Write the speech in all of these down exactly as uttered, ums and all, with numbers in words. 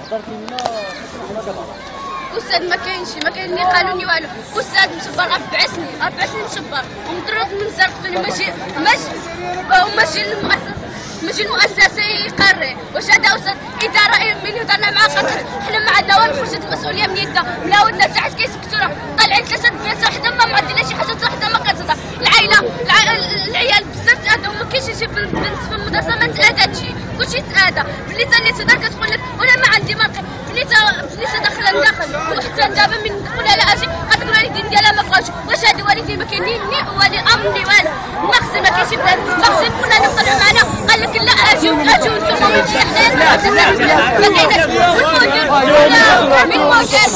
استاذ ما كاينش ما كاين اللي قانوني والو. استاذ مشبر اربع سنين اربع سنين مشبر ومطرد من زرقتوني ماشي ماشي وماشي المؤسسه ماشي المؤسسه يقرر. واش هذا استاذ اداره من هضرنا مع خاطر حنا ما عندنا والو خرجت المسؤوليه من يدنا ملاودنا ساعات كيسكتونا طالعين ثلاثه بنات وحده ما معدينا شي حاجه وحده ما كتهضر. العائله العيال بزاف تاذوا ما كاينش شي بنت في المدرسه ما تاذاتش كلشي تاذى. بلي تا اللي تهضر كتقول لك وانا ما عندي ما بلي تا بلي تا داخله لداخل وحتى دابا من ندخل على اجي غتقول الوالدين ديالها ما بغاوش. واش هاد الوالدين ما كاينين ولي الامر اللي والو ما خصنا ما كاينش بلاد ما خصنا كنا نطلعوا معنا قال لك لا اجيو اجيو نتوما من شي حنان ما كايناش والمدير من المدير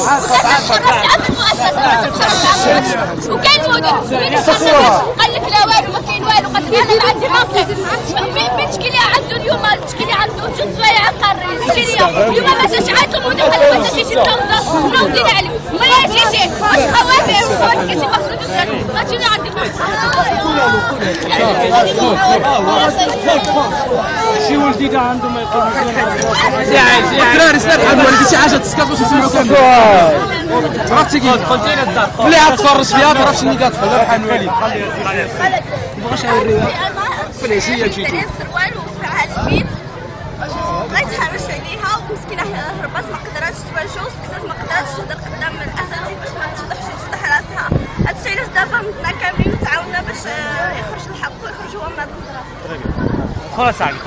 وكاين المدير قال لك لا والو ما كاين والو قال لك انا ما عندي ما بنت كي عنده اليوم تشكي عنده جوج سوايع قاري تشكي اليوم ما جاش عاد المدير قال له ما تجيش تنوض نوضين عليه ما يجيش واش خواتي خواتي كيجي مخصوص غاتجيني عندي شي ولدي عنده ما يقولش الدراري سمعت عند والدي شي حاجه تسكت واش يسمعوا كامل عرفتي كيف قلتينا الدار اللي غتفرج فيها ما عرفش اللي كتفرج بحال الوالد ما بغاش يوريها في العشيه تجي السروال وفرعها البيت بغيت حرش عليها ومسكينه هربات ما قدراتش تواجه وسكتات ما قدراتش تهضر قدام الاساتذه باش ما تفضحش تفضح راسها. هادشي علاش دابا منا كاملين تعاوننا باش يخرج الحق ويخرج هو من هاد المدرسه. خلاص عليك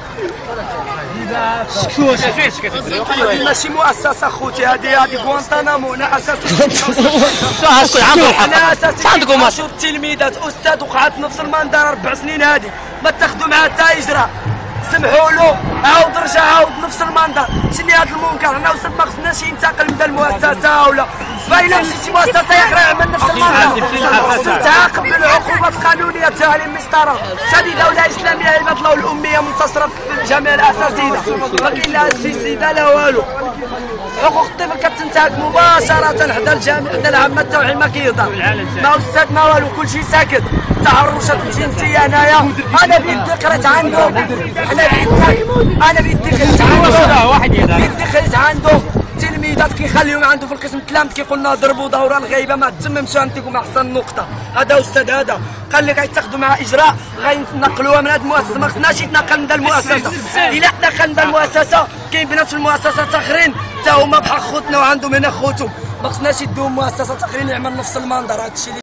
هذه ماشي مؤسسه خوتي هذه هذه غوانتانامو. انا اساسا شكون عنده الحق انا اساسا عندكم عشر تلميذات استاذ وقعت نفس المنظر اربع سنين هذه ما تاخذوا معاه حتى اجراء. سمحوا له عاود رجع عاود نفس المنظر. شنو هذا المنكر؟ انا استاذ ما خصناش ينتقل من المؤسسه ولا باينه مشي شي مؤسسه يقرا يعمل نفس المنظر. تعاقب بالعقوبات القانونيه تاع المسطره. هذه دوله اسلاميه عباد الله والاميه منتصره في جميع الاساتذه ما كاين لا سيسيده لا والو. حقوق الطفل كتنتهك مباشره حدا الجامع حدا العامه التوعيه ما كيهضر ما استاذ ما والو كلشي ساكت. التحرشات الجنسيه هنايا انا بيدي قريت عنده انا بيدي انا بيدي قريت عنده بيدي قريت عنده تلميذات كيخليهم عنده في القسم التلامذ كيقول لنا ضربوا دوره الغيبه ما تممش عندكم احسن نقطه. هذا استاذ هذا قال لك غيتاخذوا معاه اجراء غينقلوها من هذه المؤسسه. ما خصناش يتنقل من المؤسسه. الا تنقل من المؤسسه كاين بنات في المؤسسات اخرين حتى هما بحال خوتنا وعندهم هنا خوتهم. ما خصناش يدوهم مؤسسات اخرين يعمل نفس المنظر. هذا الشيء